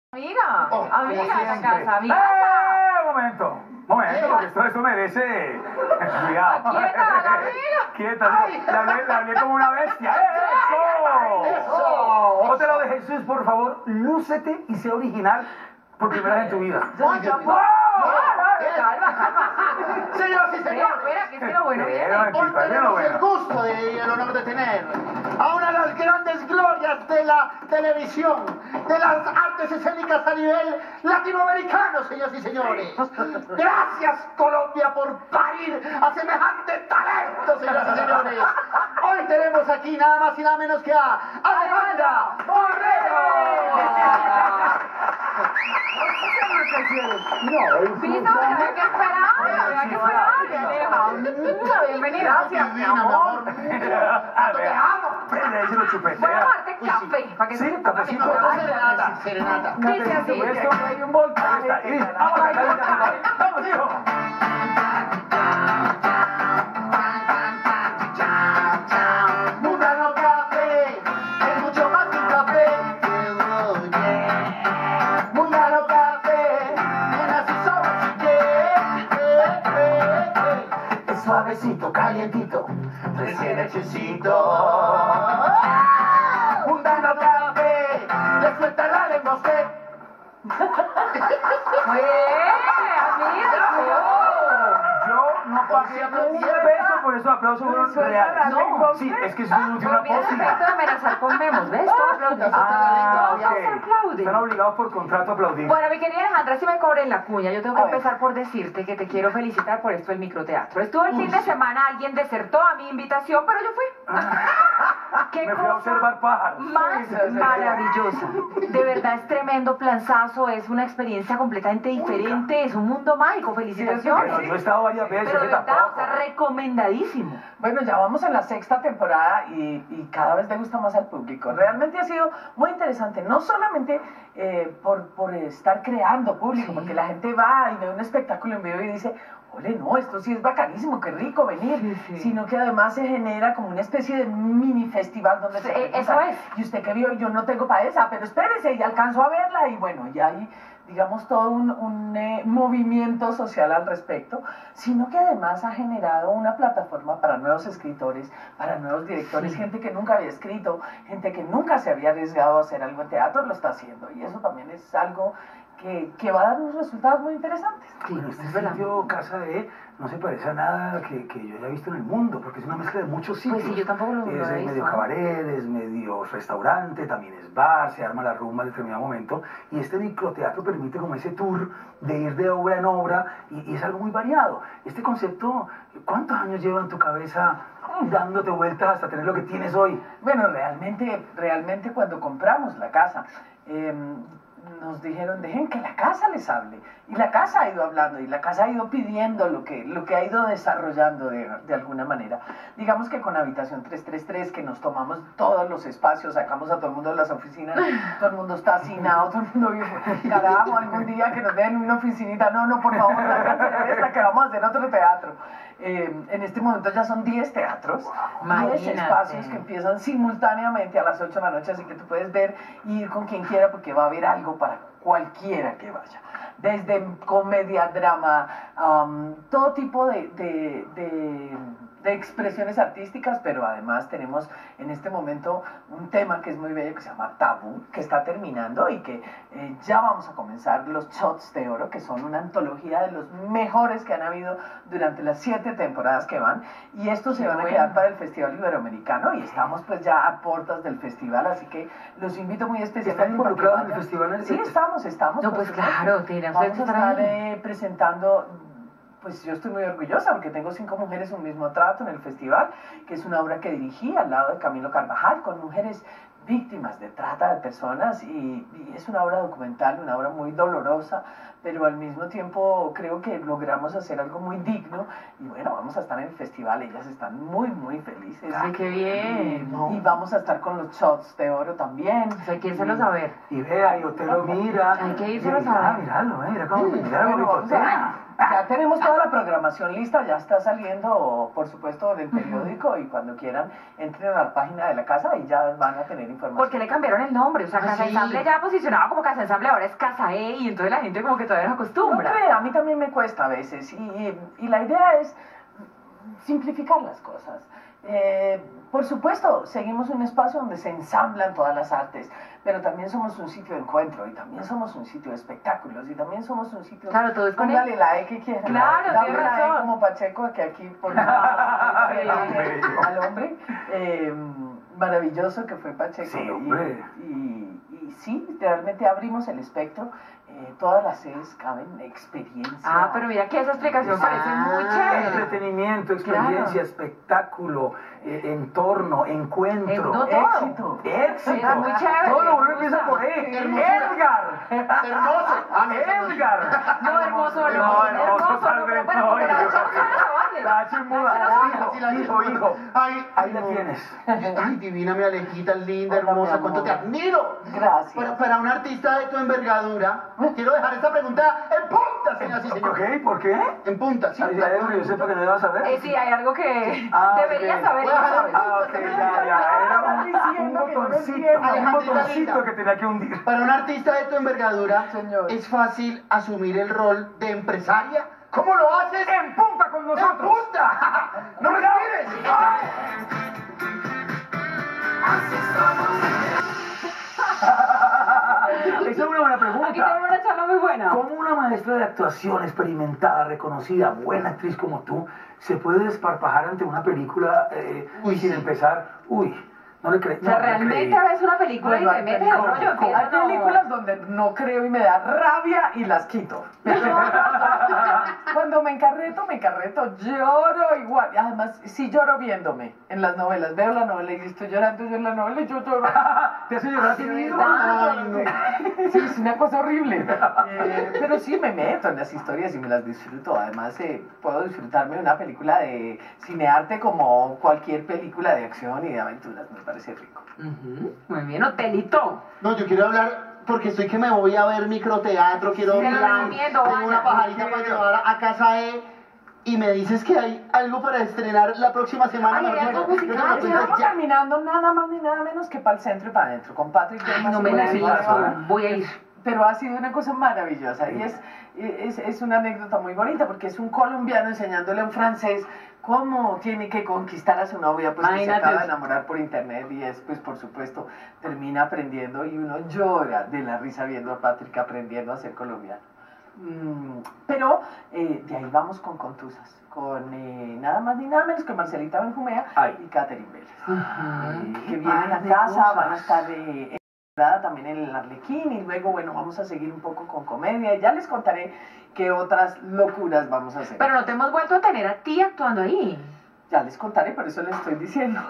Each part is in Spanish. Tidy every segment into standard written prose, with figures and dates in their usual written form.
Amiga, Oh, amiga de la siempre. casa, amiga. Momento, porque esto merece. Cuidado. Quieta, la amiga. Quieta, le hablé como una bestia. ¡Eso! Otra lo de Jesús, por favor, lúcete y sé original por primera vez en tu vida. Calma. Señoras y señores. Espera, que es que lo bueno viene. Hoy tenemos el gusto y el honor de tener a una de las grandes glorias de la televisión, de las artes escénicas a nivel latinoamericano, señoras y señores. Gracias, Colombia, por parir a semejante talento, señoras y señores. Hoy tenemos aquí nada más y nada menos que a Alejandra Borrero. Pisa, había que esperar, bienvenida. Gracias, mi amor. Te amo. Prende, ahí se lo chupetea. Voy a darte café, para que Sí, se te ponga cafecito. Serenata. Dice así. Esto hay un volcán. Ahí está. Y vamos a cantar. Vamos, hijo. Mundano Café es mucho más que un café. Mundano Café tiene sus sobras y es suavecito, calientito, recién hechecito. Mundano Café le suelta la lengua a usted. Yo no pagué un peso por esos aplausos fueron reales. No. Sí, es que es una Pero mira el pócima. efecto de amenazar con memos, ¿ves? Todos aplauden. Ah, Todos ok. aplauden. Están obligados por contrato a aplaudir. Bueno, mi querida Alejandra, si me cobren la cuña, yo tengo que empezar por decirte que te quiero felicitar por esto del microteatro. Estuvo el fin de semana, alguien desertó a mi invitación, pero yo fui. ¿Qué Me fui a observar pájaros. más maravillosa? De verdad es tremendo planzazo, es una experiencia completamente diferente, es un mundo mágico. Pero Felicitaciones. yo he estado varias veces, Pero de que verdad, o tampoco. sea, recomendadísimo. Bueno, ya vamos en la sexta temporada y cada vez le gusta más al público. Realmente ha sido muy interesante, no solamente por estar creando público, porque la gente va y ve un espectáculo en vivo y dice, ole, no, esto sí es bacanísimo, qué rico venir, sino que además se genera como una especie de mini festival donde se Eso preguntan, es. y usted que vio, yo no tengo para esa, pero espérese, y alcanzo a verla, y bueno, ya hay, digamos, todo un movimiento social al respecto, sino que además ha generado una plataforma para nuevos escritores, para nuevos directores, gente que nunca había escrito, gente que nunca se había arriesgado a hacer algo en teatro, lo está haciendo, y eso también es algo que va a dar unos resultados muy interesantes. Bueno, este sitio, Casa E, no se parece a nada que yo haya visto en el mundo, porque es una mezcla de muchos sitios. Pues sí, yo tampoco lo he Es visto. medio cabaret, es medio restaurante, también es bar, se arma la rumba en determinado momento, y este microteatro permite como ese tour de ir de obra en obra, y es algo muy variado. Este concepto, ¿cuántos años lleva en tu cabeza dándote vueltas hasta tener lo que tienes hoy? Bueno, realmente cuando compramos la casa, nos dijeron, dejen que la casa les hable. Y la casa ha ido hablando, y la casa ha ido pidiendo lo que ha ido desarrollando de alguna manera. Digamos que con Habitación 333, que nos tomamos todos los espacios, sacamos a todo el mundo de las oficinas, todo el mundo está hacinado, todo el mundo vive, carajo, algún día que nos den una oficinita, no, por favor, sáquense esta que vamos a hacer otro teatro. En este momento ya son 10 teatros, 10 espacios que empiezan simultáneamente a las 8 de la noche, así que tú puedes ver y ir con quien quiera porque va a haber algo para cualquiera que vaya. Desde comedia, drama, todo tipo de expresiones artísticas, pero además tenemos en este momento un tema que es muy bello que se llama Tabú, que está terminando y que ya vamos a comenzar los Shots de Oro, que son una antología de los mejores que han habido durante las 7 temporadas que van, y estos se van a quedar para el Festival Iberoamericano y estamos pues ya a puertas del festival, así que los invito muy especialmente. ¿Están involucrados en el festival? Sí, estamos. No, pues claro, vamos a estar presentando. Pues yo estoy muy orgullosa porque tengo 5 mujeres un mismo trato en el festival, que es una obra que dirigí al lado de Camilo Carvajal, con mujeres víctimas de trata de personas, y es una obra documental, una obra muy dolorosa, pero al mismo tiempo creo que logramos hacer algo muy digno, y bueno, vamos a estar en el festival, ellas están muy felices. ¡Ay, qué bien! Y vamos a estar con los Shots de Oro también. Hay que irselos a ver. Y vea, y usted lo mira. Hay que irselos a ver. Míralo, mira cómo mira Bueno, bonito. Ya tenemos toda la programación lista, ya está saliendo, por supuesto, en el periódico y cuando quieran entren a la página de la casa y ya van a tener información. ¿Por qué le cambiaron el nombre? O sea, Casa sí. Ensamble ya posicionado como Casa Ensamble, ahora es Casa E y entonces la gente como que todavía no No acostumbra. crea, a mí también me cuesta a veces y la idea es simplificar las cosas. Por supuesto, seguimos un espacio donde se ensamblan todas las artes, pero también somos un sitio de encuentro y también somos un sitio de espectáculos y también somos un sitio... Claro, todo es con Póngale la E que quiera. Claro, Dame tiene la E razón. como Pacheco, que aquí por al hombre. Maravilloso que fue Pacheco. Sí, hombre. Y sí, realmente abrimos el espectro. Todas las sedes caben experiencia. Ah, pero mira que esa explicación parece muy chévere. Entretenimiento, experiencia, Claro. espectáculo, entorno, encuentro. No todo. Éxito. Éxito. Es muy chévere. Todo lo bueno Me empieza gusta. por E. Hermosura. Edgar. Hermoso. Edgar. No, hermoso, No, hermoso, hermoso, tal vez pero no, bueno, la hijo. echamos a la vale. La H muda. Sí, la Hijo. Ay, Ahí la no. tienes. Ay, divina, mi Alejita, linda, Hola, hermosa, mi cuánto te amor. admiro. Gracias. Para un artista de tu envergadura, quiero dejar esta pregunta en punta, señoras y ¿Por señores. qué? ¿Por qué? En punta, sí. Hay algo que yo sepa que no debas saber. Sí, hay algo que Ah, deberías ok. saber y no sabes. Ah, ok, ya. Era un botoncito. Un Alejandrita botoncito linda. que tenía que hundir. Para un artista de tu envergadura, Señor. ¿es fácil asumir el rol de empresaria? ¿Cómo lo haces? En punta con ¡En nosotros. punta! ¡No me respires! Esa es una buena Aquí tenemos pregunta. una charla muy buena. ¿Cómo una maestra de actuación experimentada, reconocida, buena actriz como tú, se puede desparpajar ante una película sin sí. empezar? No le creí. O sea, realmente ves una película y te metes en el rollo, Hay empiezas a... películas donde no creo y me da rabia y las quito. Pero cuando me encarreto, lloro igual. Y además, sí lloro viéndome en las novelas. Veo la novela y estoy llorando yo en la novela y yo lloro. ¿Te hace llorar a ti mismo? Ay, no. Sí, es una cosa horrible. Pero sí me meto en las historias y me las disfruto. Además, puedo disfrutarme de una película de cinearte como cualquier película de acción y de aventuras. Me parece rico. Muy bien, hotelito. No, yo quiero hablar porque estoy que me voy a ver microteatro, quiero Sí, te lo hablar. recomiendo, Tengo vaya. una pajarita para llevar a casa E y me dices que hay algo para estrenar la próxima semana. Ay, hay Marquito. algo musical, Yo te lo cuento Estamos ya. caminando nada más ni nada menos que para el centro y para adentro, con Patrick. Ay, Delmas no y me con la Eva digas, Guevara. voy a ir. Pero ha sido una cosa maravillosa y es una anécdota muy bonita porque es un colombiano enseñándole a un francés cómo tiene que conquistar a su novia, pues que se Imagínate. acaba de enamorar por internet y después, por supuesto, termina aprendiendo y uno llora de la risa viendo a Patrick aprendiendo a ser colombiano. Pero de ahí vamos con Contusas, con nada más ni nada menos que Marcelita Benjumea Ay. y Catherine Vélez, que qué vienen a par de casa, cosas. van a estar también en el Arlequín y luego, bueno, vamos a seguir un poco con comedia y ya les contaré qué otras locuras vamos a hacer. Pero no te hemos vuelto a tener a ti actuando ahí. Ya les contaré, por eso les estoy diciendo.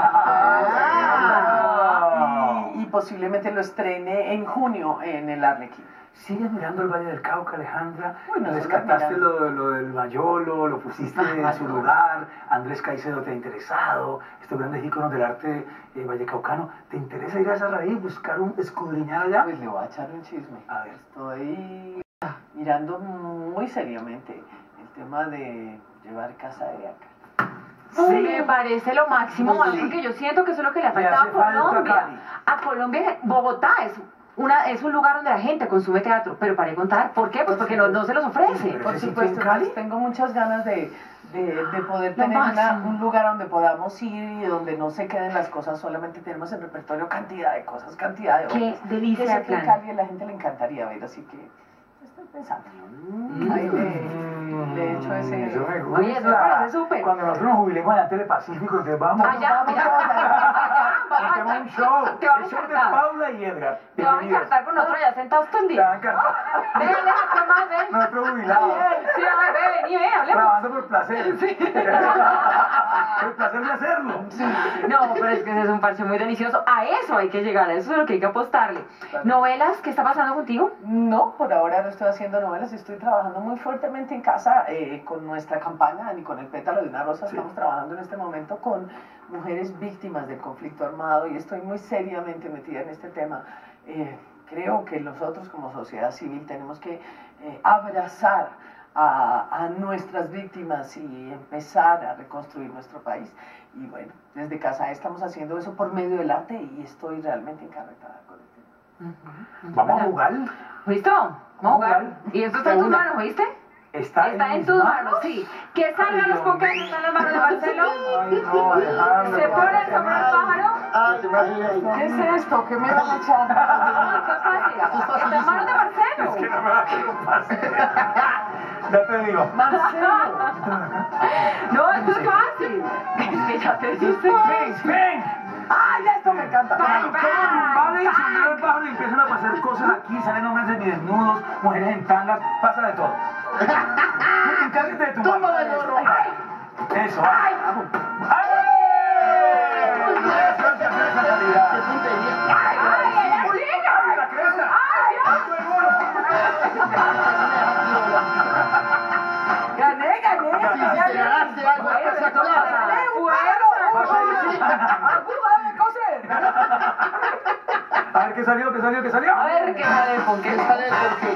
Ajá. Y posiblemente lo estrene en junio en el Arlequín. ¿Sigues mirando el Valle del Cauca, Alejandra? Uy, no, Rescataste solo lo del Mayolo, lo pusiste en su lugar. Andrés Caicedo te ha interesado. Estos grandes íconos del arte vallecaucano. ¿Te interesa ir a esa raíz, buscar escudriñar allá? Pues le voy a echar un chisme. A ver. Estoy mirando muy seriamente el tema de llevar casa de acá. Sí. Me parece lo máximo, Sí. más porque yo siento que eso es lo que le ha Le faltado hace a falta Colombia. Cali. A Colombia, Bogotá es un lugar donde la gente consume teatro, pero para de contar, ¿por qué? Pues porque no se los ofrece. Pero Por ese supuesto, sitio en Cali. entonces tengo muchas ganas de poder Lo tener máximo. un lugar donde podamos ir y donde no se queden las cosas, solamente tenemos en repertorio cantidad de cosas, cantidad de Qué obras. delicia Que sé de que en plan. Cali a la gente le encantaría ver, así que estoy pensando. Ahí le echo ese... Eso me gusta. Oye, eso me parece súper. Cuando nosotros nos jubilemos allá en Telepacífico, entonces vamos. Allá, Hacemos un show. Te vamos El show a de encantar. Paula y Edgar. Te vamos a Bienvenidos. encantar con nosotros allá sentados todo el Te va a día. encantar. Ven, Aleja, más, ven. Nosotros jubilados. Sí, a ver, vení, ven, hablemos. Trabajando por placer. El placer de hacerlo. No, pero es que ese es un parche muy delicioso. A eso hay que llegar, a eso es lo que hay que apostarle. ¿Novelas? ¿Qué está pasando contigo? No, por ahora no estoy haciendo novelas, estoy trabajando muy fuertemente en casa con nuestra campaña Ni con el pétalo de una rosa. Sí. Estamos trabajando en este momento con mujeres víctimas del conflicto armado y estoy muy seriamente metida en este tema. Creo que nosotros como sociedad civil tenemos que abrazar a nuestras víctimas y empezar a reconstruir nuestro país. Y bueno, desde Casa estamos haciendo eso por medio del arte y estoy realmente encarretada con el tema. ¿Vamos a jugar? ¿Listo? Vamos a jugar. Y esto está en tus manos, ¿oíste? Está en tus manos, sí. Que salgan los Pokémon que están en las manos de Marcelo. Ay, no, Alejandro. Se pone el sombrero del pájaro. ¿Qué es esto? ¿Qué me van a echar? No, qué fácil. Está en manos de Marcelo. Es que no me va a quedar fácil. Ya te digo. Marcelo. No, esto es fácil. Es que ya te diste. ¡Ven! ¡Ay, esto me encanta! Vale, el sombrero del pájaro y empiezan a pasar cosas aquí, salen hombres semidesnudos, mujeres en tangas, pasa de todo. Encárgate de tu mano. ¡Toma de gorro! Eso, ¡ay! ¡Ay! ¡Qué puntería! ¡Ay, ¡Uy! ¡Ay, la cresta! ¡Ay, Dios! ¡Gané! Si te ganaste algo espectacular. A ver, ¿qué salió? ¿Qué salió? ¿Qué salió? A ver, ¿qué sale? ¿Por qué Sale el porqué.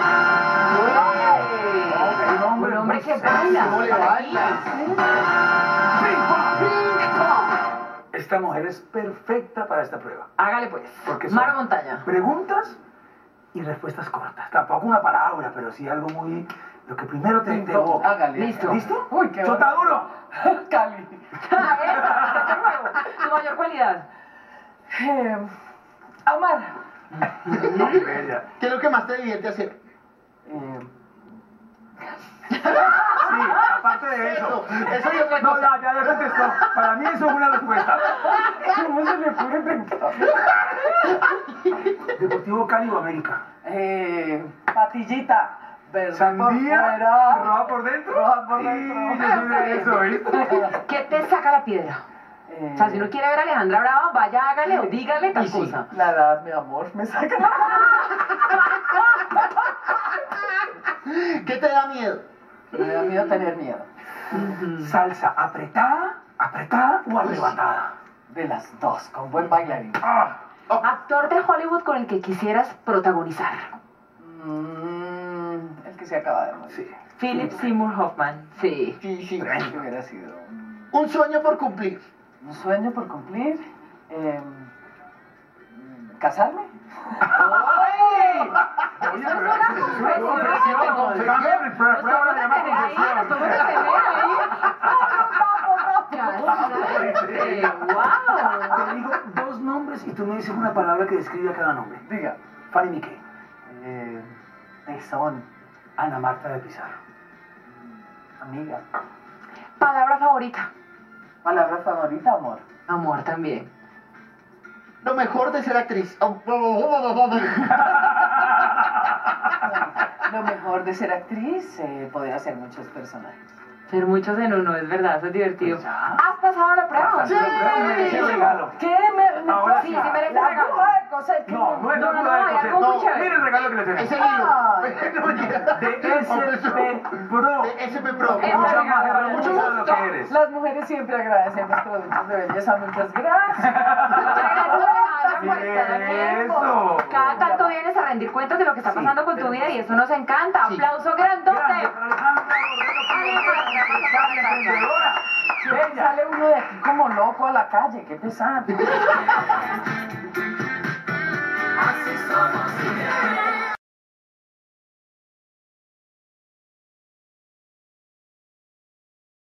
Un hombre que baila. ¿Cómo le baila? ¡Ping, pong! Esta mujer es perfecta para esta prueba. Hágale pues. Porque son Mar o montaña. preguntas y respuestas cortas. Tampoco una palabra, pero sí algo muy... Lo que primero te evoca. Hágale. Listo. ¿Listo? Uy, qué ¡Chotaduro! Cali. Esa, ¿qué juego? Tu mayor cualidad. Amar. Bella. ¿Qué es lo que más te divierte hacer? Sí, aparte de eso. Eso y otra No, cosa. ya contestó. Para mí eso es una respuesta. ¿Cómo se le ocurre pensar? Deportivo Cali o América. Patillita. Verde Sandía, por fuera. roja por dentro. Roja por Y dentro. yo soy de eso, ¿viste? ¿Qué te saca la piedra? O sea, si uno quiere ver a Alejandra Brava, vaya, hágale o dígale tal Y sí. cosa. La edad, mi amor, me saca. ¿Qué te da miedo? Me da miedo tener miedo. Salsa, apretada o arrebatada. De las dos, con buen bailarín. Ah, Actor de Hollywood con el que quisieras protagonizar. El que se acaba de morir. sí. Philip Seymour Hoffman. Sí. Sí, sí. Que hubiera sido Un sueño por cumplir. un sueño por cumplir. ¿Casarme? Oye, pero eso es una confesión. Cámbiame, pero ahora se llama confesión. Te digo dos nombres y tú me dices una palabra que describe a cada nombre. Diga. Fanny Miquel. Tesón. Ana Marta de Pizarro. Amiga. Palabra favorita. Palabra favorita, amor. Amor también. Lo mejor de ser actriz. Lo mejor de ser actriz, poder hacer muchos personajes. Ser muchos en uno, es verdad, eso es divertido. Pues ya. ¿Has pasado la prueba? Sí. Merece un regalo. ¿Qué me Ahora Sí, sí. sí merece La regalo. bruja de coser. No, no es No, la no, prueba de hay coser. algo muy No, chévere. mira el regalo que le Es tenemos. el hilo. Ay. No, mentira. De SP Pro. SP Pro. Es Mucha regalo. más hermosa de lo que eres. Las mujeres siempre agradecen los productos de belleza. Muchas gracias. Eso. Cada tanto vienes a rendir cuentas de lo que está pasando con tu vida y eso nos encanta. Sí. Aplauso grandote. Grande para Alejandra Borrego, empresaria, emprendedora. Bella. Sale uno de aquí como loco a la calle. Qué pesado. Así somos.